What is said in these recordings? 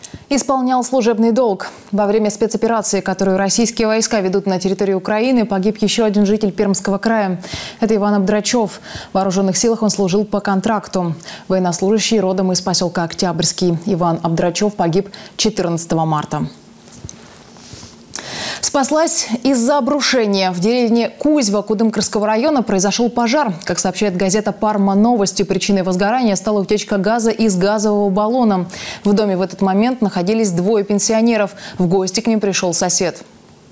Исполнял служебный долг. Во время спецоперации, которую российские войска ведут на территории Украины, погиб еще один житель Пермского края. Это Иван Абдрачев. В вооруженных силах он служил по контракту. Военнослужащий родом из поселка Октябрьский. Иван Абдрачев погиб 14 марта. Спаслась из-за обрушения. В деревне Кузьва Кудымкарского района произошел пожар. Как сообщает газета «Парма Новости», причиной возгорания стала утечка газа из газового баллона. В доме в этот момент находились двое пенсионеров. В гости к ним пришел сосед.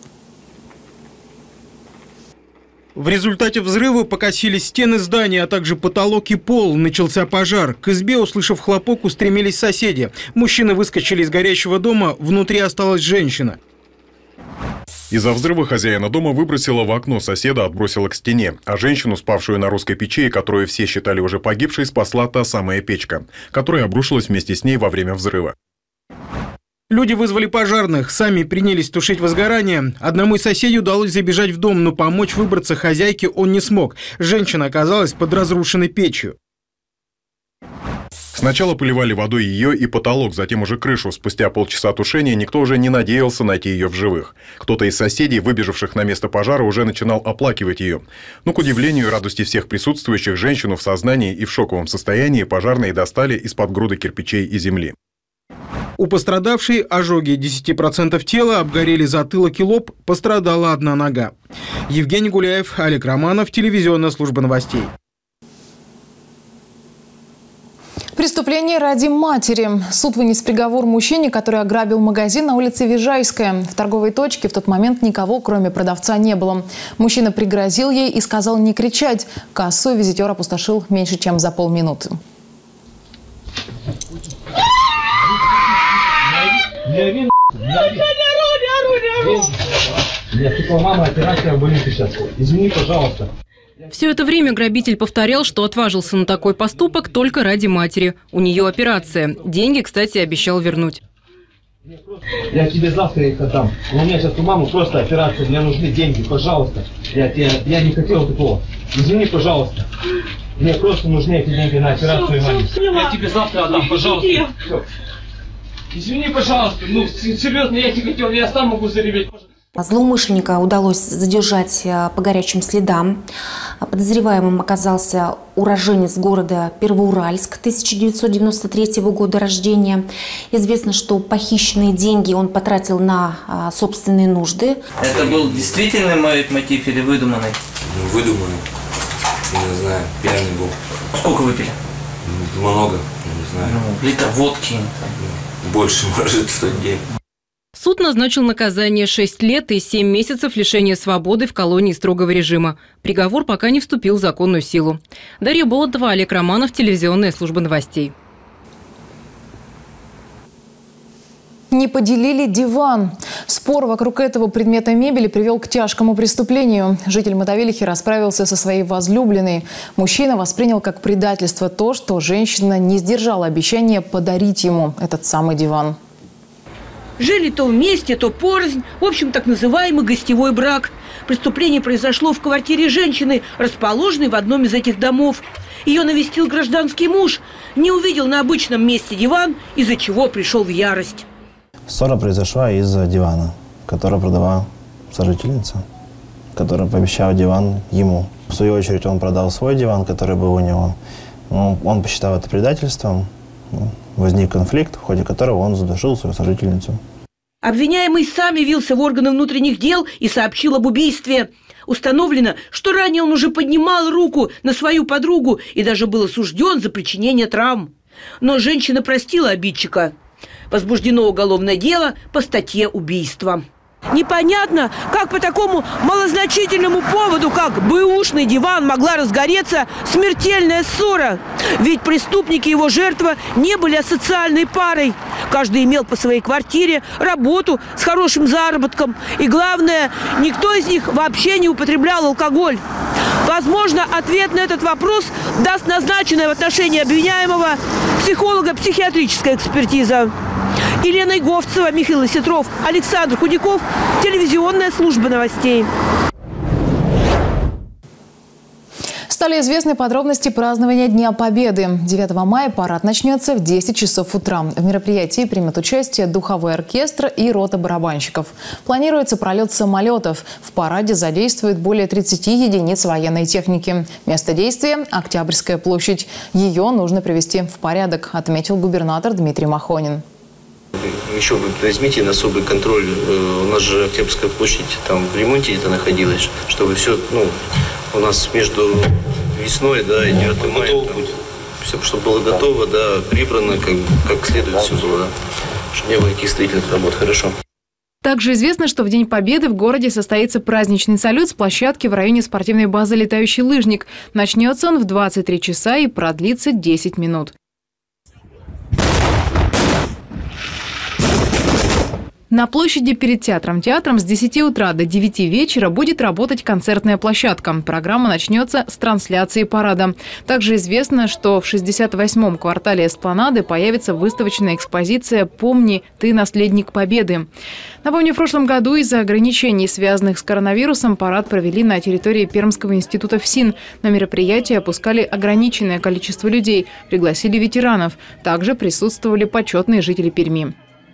В результате взрыва покосились стены здания, а также потолок и пол. Начался пожар. К избе, услышав хлопок, устремились соседи. Мужчины выскочили из горящего дома, внутри осталась женщина. Из-за взрыва хозяина дома выбросила в окно, соседа отбросила к стене. А женщину, спавшую на русской печи, которую все считали уже погибшей, спасла та самая печка, которая обрушилась вместе с ней во время взрыва. Люди вызвали пожарных, сами принялись тушить возгорание. Одному из соседей удалось забежать в дом, но помочь выбраться хозяйке он не смог. Женщина оказалась под разрушенной печью. Сначала поливали водой ее и потолок, затем уже крышу. Спустя полчаса тушения никто уже не надеялся найти ее в живых. Кто-то из соседей, выбежавших на место пожара, уже начинал оплакивать ее. Но, к удивлению и радости всех присутствующих, женщину в сознании и в шоковом состоянии пожарные достали из-под груды кирпичей и земли. У пострадавшей ожоги 10% тела, обгорели затылок и лоб, пострадала одна нога. Евгений Гуляев, Олег Романов, телевизионная служба новостей. Преступление ради матери. Суд вынес приговор мужчине, который ограбил магазин на улице Вижайская. В торговой точке в тот момент никого, кроме продавца, не было. Мужчина пригрозил ей и сказал не кричать. Кассу визитер опустошил меньше, чем за полминуты. Мама, операция в больнице сейчас. Извини, пожалуйста. Все это время грабитель повторял, что отважился на такой поступок только ради матери. У нее операция. Деньги, кстати, обещал вернуть. Я тебе завтра их отдам. Но у меня сейчас у мамы просто операция. Мне нужны деньги, пожалуйста. Я не хотел такого. Извини, пожалуйста. Мне просто нужны эти деньги на операцию маме. Я тебе завтра отдам, пожалуйста. Все. Извини, пожалуйста. Ну, серьезно, я не хотел. Я сам могу зареветь. Злоумышленника удалось задержать по горячим следам. Подозреваемым оказался уроженец города Первоуральск 1993 года рождения. Известно, что похищенные деньги он потратил на собственные нужды. Это был действительный мотив или выдуманный? Выдуманный. Не знаю, пьяный был. Сколько выпили? Много, не знаю. Литр водки? Больше, может, в тот день. Суд назначил наказание 6 лет и 7 месяцев лишения свободы в колонии строгого режима. Приговор пока не вступил в законную силу. Дарья Болотова, Олег Романов, телевизионная служба новостей. Не поделили диван. Спор вокруг этого предмета мебели привел к тяжкому преступлению. Житель Мотовилихи расправился со своей возлюбленной. Мужчина воспринял как предательство то, что женщина не сдержала обещания подарить ему этот самый диван. Жили то вместе, то порознь. В общем, так называемый гостевой брак. Преступление произошло в квартире женщины, расположенной в одном из этих домов. Ее навестил гражданский муж, не увидел на обычном месте диван, из-за чего пришел в ярость. Ссора произошла из-за дивана, который продавала сожительница, которая пообещала диван ему. В свою очередь он продал свой диван, который был у него. Он посчитал это предательством. Возник конфликт, в ходе которого он задушил свою сожительницу. Обвиняемый сам явился в органы внутренних дел и сообщил об убийстве. Установлено, что ранее он уже поднимал руку на свою подругу и даже был осужден за причинение травм. Но женщина простила обидчика. Возбуждено уголовное дело по статье «Убийство». Непонятно, как по такому малозначительному поводу, как бэушный диван, могла разгореться смертельная ссора. Ведь преступник и его жертва не были асоциальной парой. Каждый имел по своей квартире работу с хорошим заработком. И главное, никто из них вообще не употреблял алкоголь. Возможно, ответ на этот вопрос даст назначенная в отношении обвиняемого психолого-психиатрическая экспертиза. Елена Иговцева, Михаил Осетров, Александр Худяков, телевизионная служба новостей. Стали известны подробности празднования Дня Победы. 9 мая парад начнется в 10 часов утра. В мероприятии примут участие духовой оркестр и рота барабанщиков. Планируется пролет самолетов. В параде задействуют более 30 единиц военной техники. Место действия – Октябрьская площадь. Ее нужно привести в порядок, отметил губернатор Дмитрий Махонин. Еще вы возьмите на особый контроль. У нас же Октябрьская площадь там в ремонте где-то находилась, чтобы все, у нас между весной, да, и 9 мая, все, чтобы было готово, да, прибрано, как следует все было, да, чтобы не было никаких строительных работ. Хорошо. Также известно, что в День Победы в городе состоится праздничный салют с площадки в районе спортивной базы «Летающий лыжник». Начнется он в 23 часа и продлится 10 минут. На площади перед театром с 10 утра до 9 вечера будет работать концертная площадка. Программа начнется с трансляции парада. Также известно, что в 68-м квартале Эспланады появится выставочная экспозиция «Помни, ты наследник Победы». Напомню, в прошлом году из-за ограничений, связанных с коронавирусом, парад провели на территории Пермского института ФСИН. На мероприятие опускали ограниченное количество людей, пригласили ветеранов. Также присутствовали почетные жители Перми.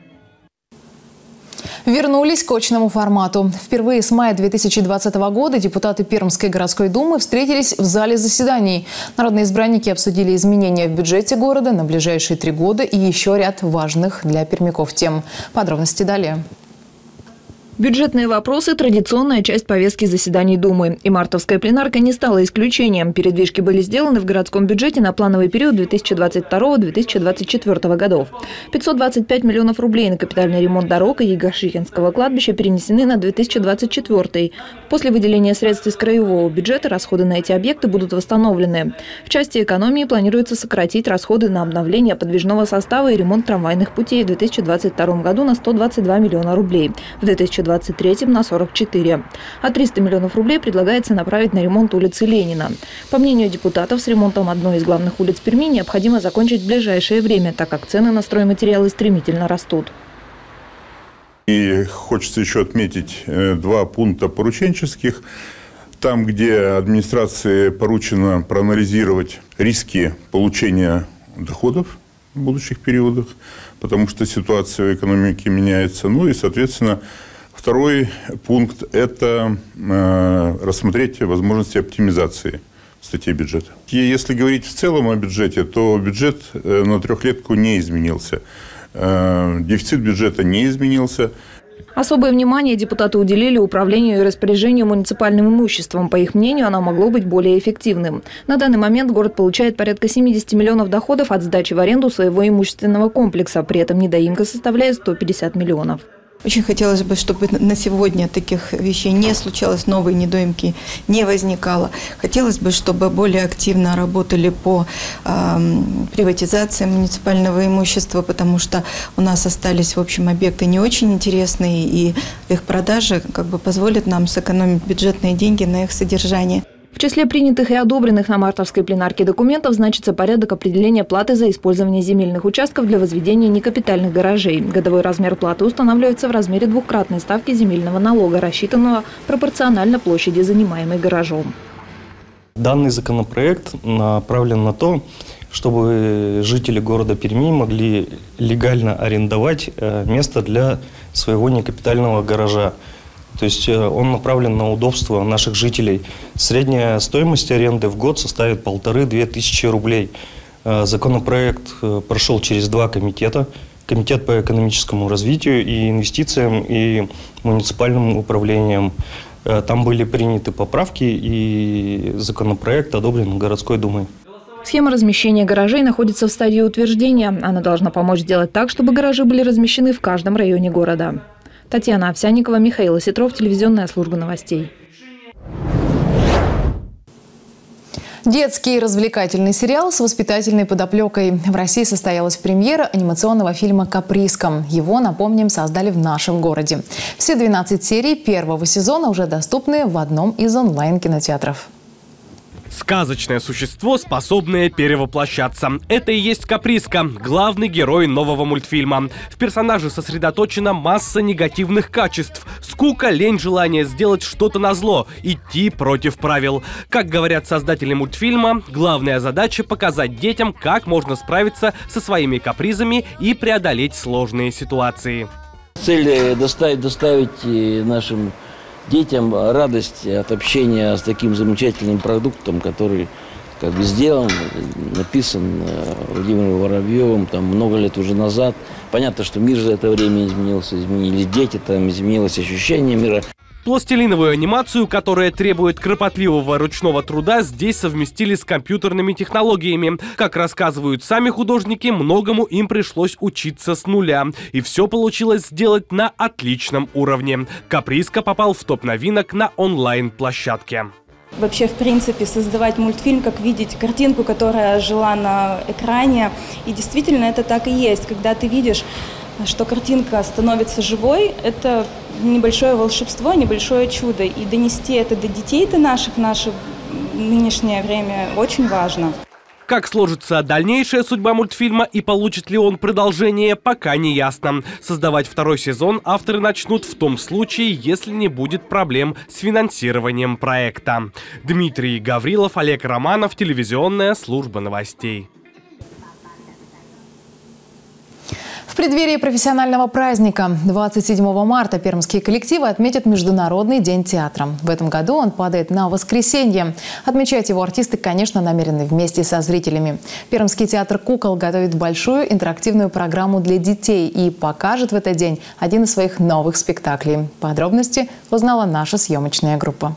Вернулись к очному формату. Впервые с мая 2020 года депутаты Пермской городской думы встретились в зале заседаний. Народные избранники обсудили изменения в бюджете города на ближайшие 3 года и еще ряд важных для пермяков тем. Подробности далее. Бюджетные вопросы – традиционная часть повестки заседаний Думы. И мартовская пленарка не стала исключением. Передвижки были сделаны в городском бюджете на плановый период 2022-2024 годов. 525 миллионов рублей на капитальный ремонт дорог и Егошихинского кладбища перенесены на 2024. После выделения средств из краевого бюджета расходы на эти объекты будут восстановлены. В части экономии планируется сократить расходы на обновление подвижного состава и ремонт трамвайных путей в 2022 году на 122 миллиона рублей. В 2023 на 44. А 300 миллионов рублей предлагается направить на ремонт улицы Ленина. По мнению депутатов, с ремонтом одной из главных улиц Перми необходимо закончить в ближайшее время, так как цены на стройматериалы стремительно растут. И хочется еще отметить 2 пункта порученческих. Там, где администрации поручено проанализировать риски получения доходов в будущих периодах, потому что ситуация в экономике меняется. Ну и, соответственно, второй пункт – это рассмотреть возможности оптимизации статьи бюджета. И если говорить в целом о бюджете, то бюджет на трехлетку не изменился. Дефицит бюджета не изменился. Особое внимание депутаты уделили управлению и распоряжению муниципальным имуществом. По их мнению, оно могло быть более эффективным. На данный момент город получает порядка 70 миллионов доходов от сдачи в аренду своего имущественного комплекса. При этом недоимка составляет 150 миллионов. Очень хотелось бы, чтобы на сегодня таких вещей не случалось, новые недоимки не возникало. Хотелось бы, чтобы более активно работали по приватизации муниципального имущества, потому что у нас остались, в общем, объекты не очень интересные, и их продажа позволит нам сэкономить бюджетные деньги на их содержание. В числе принятых и одобренных на мартовской пленарке документов значится порядок определения платы за использование земельных участков для возведения некапитальных гаражей. Годовой размер платы устанавливается в размере 2-кратной ставки земельного налога, рассчитанного пропорционально площади, занимаемой гаражом. Данный законопроект направлен на то, чтобы жители города Перми могли легально арендовать место для своего некапитального гаража. То есть он направлен на удобство наших жителей. Средняя стоимость аренды в год составит 1500–2000 рублей. Законопроект прошел через 2 комитета. Комитет по экономическому развитию и инвестициям и муниципальным управлением. Там были приняты поправки, и законопроект одобрен городской думой. Схема размещения гаражей находится в стадии утверждения. Она должна помочь сделать так, чтобы гаражи были размещены в каждом районе города. Татьяна Овсянникова, Михаил Осетров, телевизионная служба новостей. Детский развлекательный сериал с воспитательной подоплекой. В России состоялась премьера анимационного фильма «Каприска». Его, напомним, создали в нашем городе. Все 12 серий первого сезона уже доступны в одном из онлайн-кинотеатров. Сказочное существо, способное перевоплощаться. Это и есть Каприска, главный герой нового мультфильма. В персонаже сосредоточена масса негативных качеств. Скука, лень, желание сделать что-то назло, идти против правил. Как говорят создатели мультфильма, главная задача — показать детям, как можно справиться со своими капризами и преодолеть сложные ситуации. Цель доставить нашим детям радость от общения с таким замечательным продуктом, который сделан, написан Владимиром Воробьевым много лет уже назад. Понятно, что мир за это время изменился, изменились дети, изменилось ощущение мира. Пластилиновую анимацию, которая требует кропотливого ручного труда, здесь совместили с компьютерными технологиями. Как рассказывают сами художники, многому им пришлось учиться с нуля. И все получилось сделать на отличном уровне. Каприска попал в топ новинок на онлайн-площадке. Вообще, в принципе, создавать мультфильм, как видеть картинку, которая жила на экране. И действительно, это так и есть. Когда ты видишь, что картинка становится живой, это небольшое волшебство, небольшое чудо. И донести это до детей-то наших в наше нынешнее время очень важно. Как сложится дальнейшая судьба мультфильма и получит ли он продолжение, пока не ясно. Создавать второй сезон авторы начнут в том случае, если не будет проблем с финансированием проекта. Дмитрий Гаврилов, Олег Романов, телевизионная служба новостей. В преддверии профессионального праздника 27 марта пермские коллективы отметят Международный день театра. В этом году он падает на воскресенье. Отмечать его артисты, конечно, намерены вместе со зрителями. Пермский театр «Кукол» готовит большую интерактивную программу для детей и покажет в этот день один из своих новых спектаклей. Подробности узнала наша съемочная группа.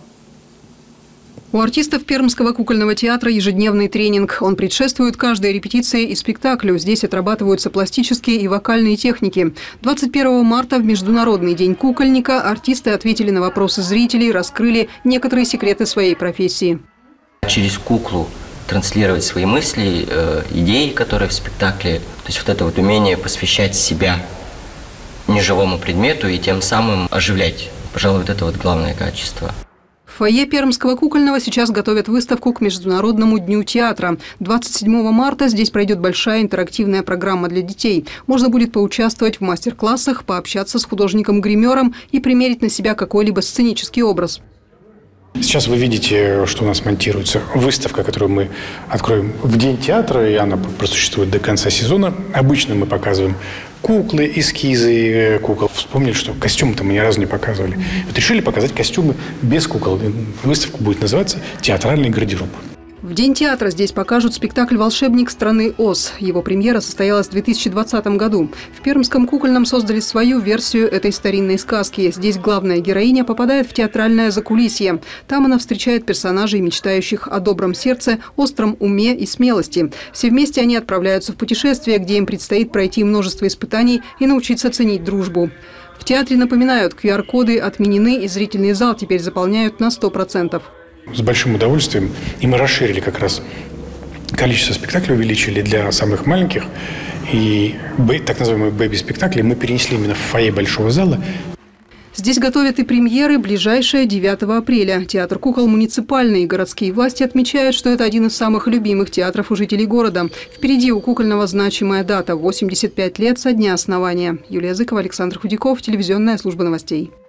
У артистов Пермского кукольного театра ежедневный тренинг. Он предшествует каждой репетиции и спектаклю. Здесь отрабатываются пластические и вокальные техники. 21 марта в Международный день кукольника артисты ответили на вопросы зрителей, раскрыли некоторые секреты своей профессии. Через куклу транслировать свои мысли, идеи, которые в спектакле. То есть вот это вот умение посвящать себя неживому предмету и тем самым оживлять. Пожалуй, вот это вот главное качество. В фойе Пермского кукольного сейчас готовят выставку к Международному дню театра. 27 марта здесь пройдет большая интерактивная программа для детей. Можно будет поучаствовать в мастер-классах, пообщаться с художником-гримером и примерить на себя какой-либо сценический образ. Сейчас вы видите, что у нас монтируется выставка, которую мы откроем в День театра, и она просуществует до конца сезона. Обычно мы показываем куклы, эскизы кукол. Вспомнили, что костюмы-то мы ни разу не показывали. Вот решили показать костюмы без кукол. Выставка будет называться «Театральный гардероб». В День театра здесь покажут спектакль «Волшебник страны Оз». Его премьера состоялась в 2020 году. В Пермском кукольном создали свою версию этой старинной сказки. Здесь главная героиня попадает в театральное закулисье. Там она встречает персонажей, мечтающих о добром сердце, остром уме и смелости. Все вместе они отправляются в путешествие, где им предстоит пройти множество испытаний и научиться ценить дружбу. В театре напоминают, QR-коды отменены, и зрительный зал теперь заполняют на 100%. С большим удовольствием. И мы расширили как раз количество спектаклей, увеличили для самых маленьких. И так называемые бэби-спектакли мы перенесли именно в фойе большого зала. Здесь готовят и премьеры. Ближайшее 9 апреля. Театр «Кукол» муниципальный. Городские власти отмечают, что это один из самых любимых театров у жителей города. Впереди у кукольного значимая дата – 85 лет со дня основания. Юлия Зыкова, Александр Худяков, телевизионная служба новостей.